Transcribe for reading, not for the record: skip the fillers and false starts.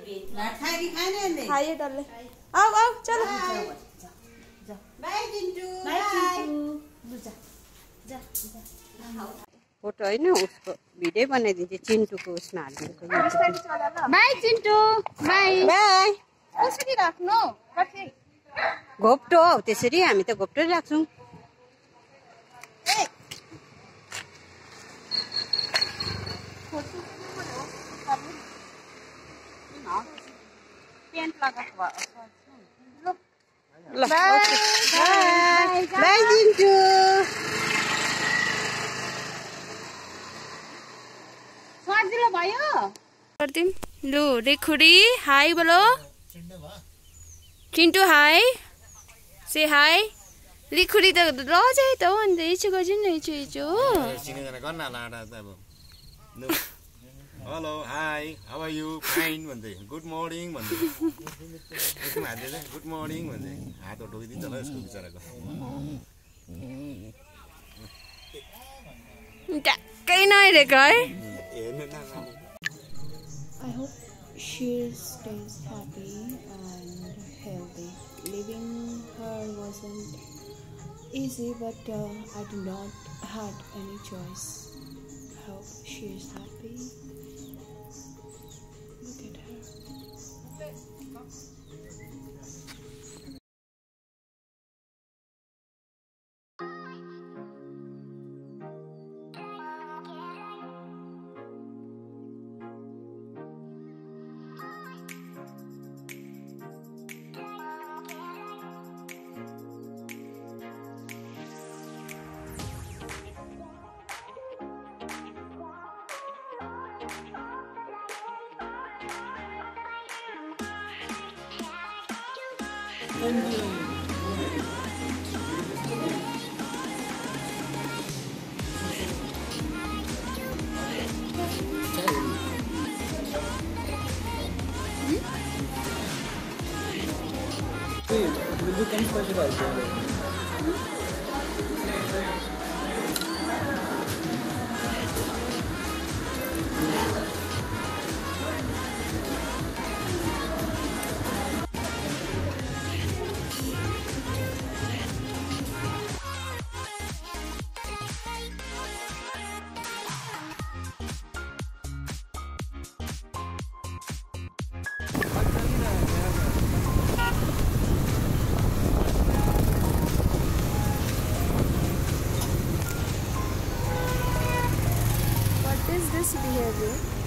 खाइए डल्ले आओ आओ चलो बाय चिंटू फोटो हैन उसको भिडियो बनाइदिन्छु चिन्टुको उसमा हालिदिएको बाय चिंटू बाय बाय कसरी राख्नु घोप्टो हौ त्यसरी हामी त घोप्टो राख्छौं पेन्ट लगाएको ल बाय बाय चिन्टु सजिलो भयो गर्दिम लु रेखुडी हाई बोलो चिन्टु हाई से हाई रेखुडी त रजै त हो अन्त इचो गर्छिन् न इचो Hello, hi, how are you? Fine, भन्दै. Good morning भन्दै. यसमा हाल्दै good morning भन्दै. हात उठाइदिन्छ होला यसको बिचराको. ट्याक्कै नहेरेको है. I hope she stays happy and healthy. Leaving her wasn't easy, but I did not had any choice. I hope she is happy. Look at her. What is this behavior?